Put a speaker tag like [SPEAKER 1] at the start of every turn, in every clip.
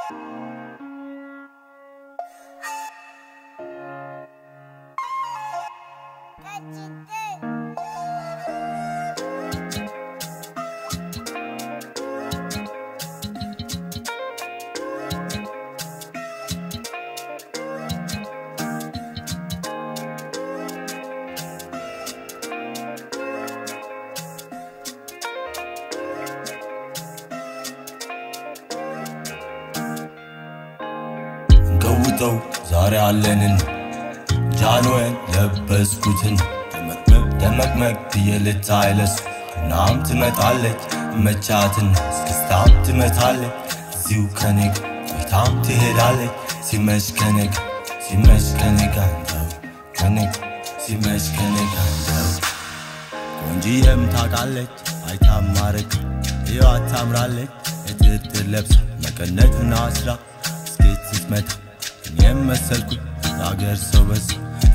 [SPEAKER 1] ዛሬ አለንን ጃንዌን ለበስኩትን ደመቅመቅ ትየልታይለስ ናም ትመጣለች መቻትን እስክስታም ትመታለች እዚሁ ከኔግ ቆይታም ትሄዳለች ሲመሽ ከኔግ አንተው ከኔግ ሲመሽ ከኔግ አንተው ቆንጂየም ታውቃለች አይታም ማረግ ሕይወት ታምራለች እትትር ለብሳ መቀነቱን አስራ እስክትመታ የመሰልኩ ያገር ሰው በዛ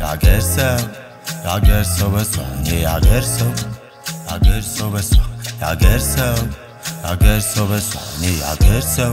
[SPEAKER 1] ያገር ሰው በዛ ያገር ሰው በዛ ያገር ሰው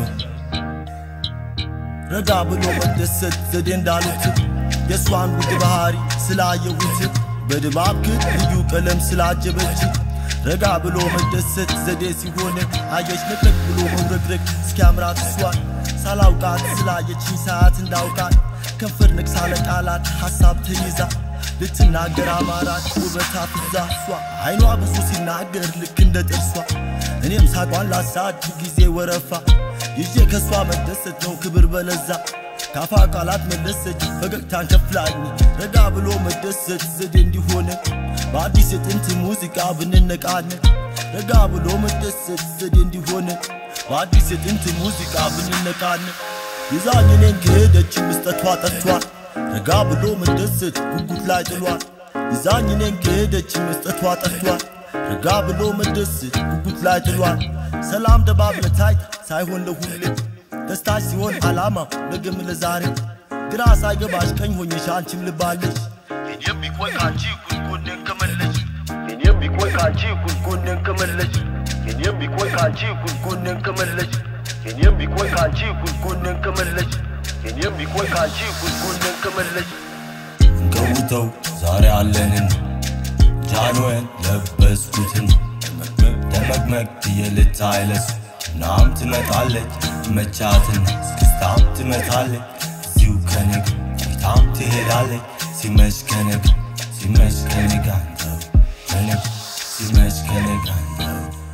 [SPEAKER 1] ረጋ ብሎ መደሰት ዘዴ እንዳሉት የሷን ውድ ባህሪ ስላየሁት በድባብ ልዩ ቀለም ስላጀበች ረጋ ብሎ መደሰት ዘዴ ሲሆን አየች ነጥቅ ብሎ መውረግረግ እስኪያምራት እሷን ሳላውቃት ስላየችኝ ሰዓት እንዳውቃት ከንፈር ነክሳ ለቃላት ሐሳብ ተይዛ ልትናገር አማራት ውበት አፍዛ እሷ አይኗ ብዙ ሲናገር ልክ እንደ ጥርሷ እኔም ሳቋን ላሳድ ጊዜ ወረፋ ይዤ ከሷ መደሰት ነው ክብር በለዛ ካፋ ቃላት መለሰች ፈገግታን ከፍላኝ ረጋ ብሎ መደሰት ዘዴ እንዲሆን በአዲስ የጥንት ሙዚቃ ብንነቃን ረጋ ብሎ መደሰት ዘዴ እንዲሆን በአዲስ የጥንት ሙዚቃ ብንነቃን ይዛኝ እኔን ከሄደች መስጠቷ ጠፍቷል ረጋ ብሎ መደሰት ጉጉት ላይ ጥሏል ይዛኝ እኔን ከሄደች መስጠቷ ጠፍቷል ረጋ ብሎ መደሰት ጉጉት ላይ ጥሏል ሰላም ደባብ ለታይ ሳይሆን ለሁሌ ደስታሽ ሲሆን አላማ ለግም ለዛሬ ግራ ሳይገባሽ ቀኝ ሆነሽ አንቺም ልባለሽ የኔም ቢቆይ ካንቺ ጉልጎኔን ከመለሽ የኔም ቢቆይ ካንቺ ጉልጎኔን ከመለሽ የኔም ቢቆይ ካንቺ ጉልጎኔን ከመለሽ የኔም ቢቆይ ካንቺ ጉልጎኔን ከመለሽ የኔም ቢቆይ ካንቺ ጉልጎኔን ከመለሽ ገውተው ዛሬ አለንን ጃንዌን ለበስኩትን ደመቅመቅ ትየልታይለስ ናም ትመጣለች መቻትን እስክስታም ትመታለች እዚሁ ከኔግ ቆይታም ትሄዳለች ሲመሽ ከኔግ አንተው ከኔግ ሲመሽ ከኔግ አንተው